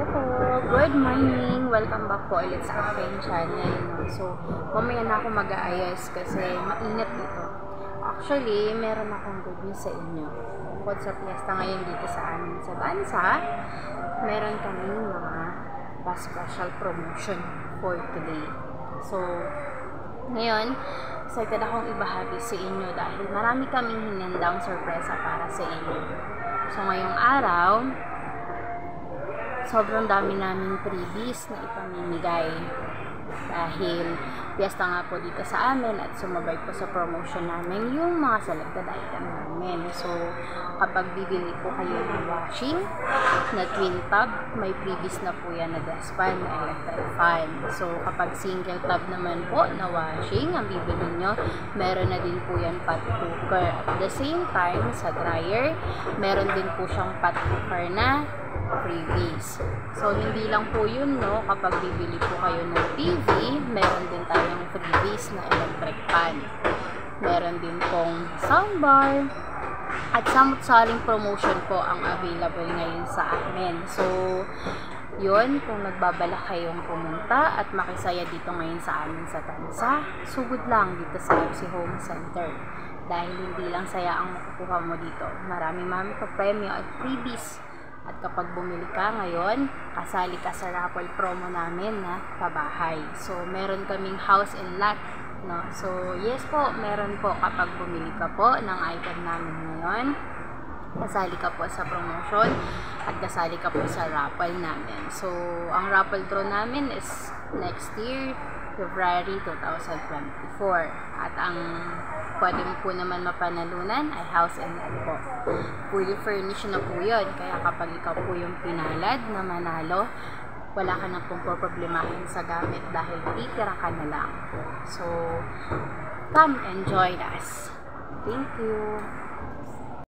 Hello po, good morning! Welcome back po ulit sa aking channel. So, mamaya na ako mag-aayos kasi mainit dito. Actually, meron akong good news sa inyo. Bukod sa fiesta ngayon dito sa amin sa bansa, meron kaming mga bus special promotion for today. So, ngayon, excited akong ibahagi sa inyo dahil marami kaming hinandang sorpresa para sa inyo. So, ngayong araw, sobrang dami naming freebies na ipamimigay dahil piyesta nga po dito sa amin at sumabay po sa promotion namin yung mga selected item namin. So, kapag bibili po kayo ng washing na twin tub, may freebies na po yan na dustpan na electric fan. So, kapag single tub naman po na washing ang bibili nyo, meron na din po yan pot cooker. At the same time, sa dryer, meron din po siyang pot cooker na freebies. So, hindi lang po yun, no? Kapag bibili po kayo ng TV, meron din tayong freebies na electric fan. Meron din pong soundbar. At samot-saring promotion po ang available ngayon sa amin. So, yun, kung nagbabala kayong pumunta at makisaya dito ngayon sa amin sa Tansa, sugod lang dito sa FC Home Center. Dahil hindi lang saya ang makukuha mo dito. Marami pa premyo at freebies. At kapag bumili ka ngayon, kasali ka sa raffle promo namin na pabahay. So, meron kaming house and lot, no? So, yes po, meron po kapag bumili ka po ng item namin ngayon. Kasali ka po sa promotion at kasali ka po sa raffle namin. So, ang raffle draw namin is next year, February 2024. At ang pwede mo po naman mapanalunan ay house and lot po. Fully furnished na po yun. Kaya kapag ikaw po yung pinalad na manalo, wala ka na pong problemahin sa gamit dahil titira ka na lang. So, come and join us. Thank you!